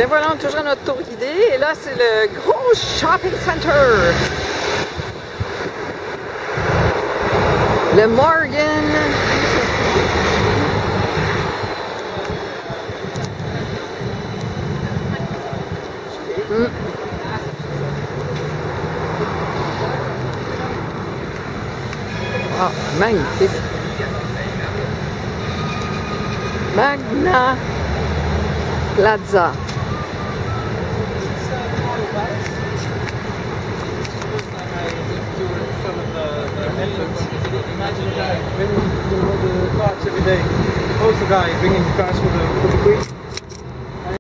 Bien voilà, on est toujours à notre tour guidé et là c'est le gros shopping center. Le Morgan. Ah, magnifique. Magna Plaza. Imagine a guy bringing the carts every day. Post a guy bringing the carts for the Queen.